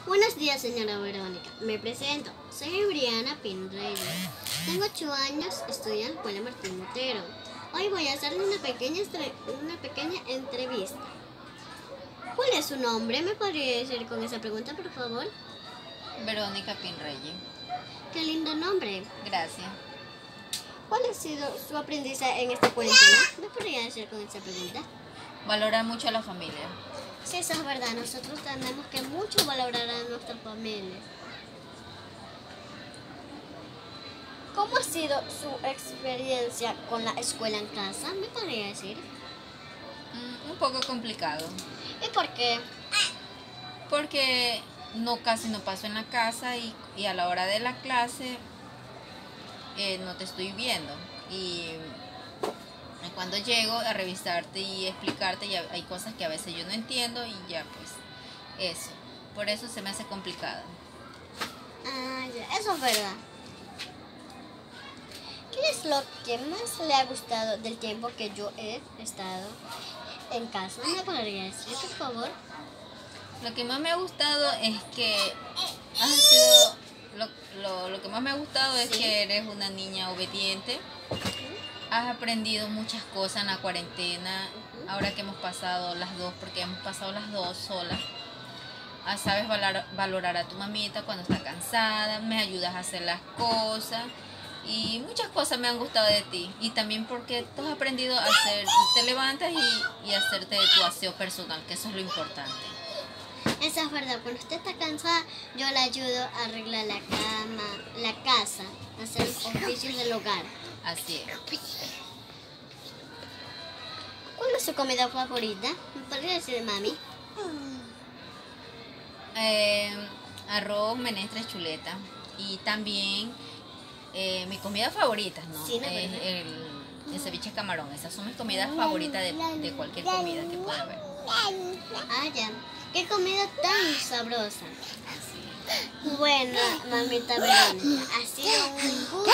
Buenos días, señora Verónica. Me presento. Soy Briana Pinreyes. Tengo 8 años, estudio en la Escuela Martín Lutero. Hoy voy a hacerle una pequeña entrevista. ¿Cuál es su nombre? ¿Me podría decir con esa pregunta, por favor? Verónica Pinreyes. Qué lindo nombre. Gracias. ¿Cuál ha sido su aprendizaje en esta cuarentena? ¿Me podría decir con esa pregunta? Valorar mucho a la familia. Sí, eso es verdad. Nosotros tenemos que mucho valorar a nuestra familia. ¿Cómo ha sido su experiencia con la escuela en casa? ¿Me podría decir? Un poco complicado. ¿Y por qué? Porque casi no paso en la casa y a la hora de la clase no te estoy viendo. Y cuando llego a revisarte y explicarte, ya hay cosas que a veces yo no entiendo y ya pues eso. Por eso se me hace complicado. Ah, ya, eso es verdad. ¿Qué es lo que más le ha gustado del tiempo que yo he estado en casa? ¿Me podría decir, por favor? Lo que más me ha gustado es que has sido lo que más me ha gustado es que eres una niña obediente. Has aprendido muchas cosas en la cuarentena, ahora que hemos pasado las dos, porque hemos pasado las dos solas. Sabes valorar a tu mamita cuando está cansada, me ayudas a hacer las cosas y muchas cosas me han gustado de ti. Y también porque tú has aprendido a hacer, te levantas y hacerte tu aseo personal, que eso es lo importante. Eso es verdad, cuando usted está cansada, yo le ayudo a arreglar la cama, la casa, a hacer los oficios del hogar. Así es. ¿Cuál es su comida favorita? ¿Me podría decir, mami? Arroz, menestra, chuleta. Y también mi comida favorita, ¿no? Sí, el ceviche de camarón. Esas son mis comidas favoritas de cualquier comida que pueda haber. Ah, ya. ¡Qué comida tan sabrosa! Bueno, mamita Verónica, ha sido un gusto